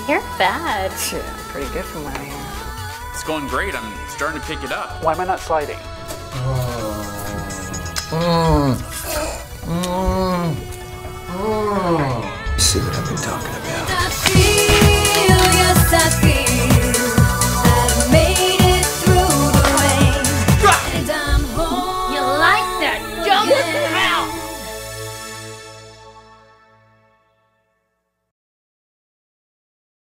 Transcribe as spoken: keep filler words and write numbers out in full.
You're bad. Yeah, pretty good from around here. It's going great. I'm starting to pick it up. Why am I not sliding? Mm. Mm. Mm. See what I've been talking about.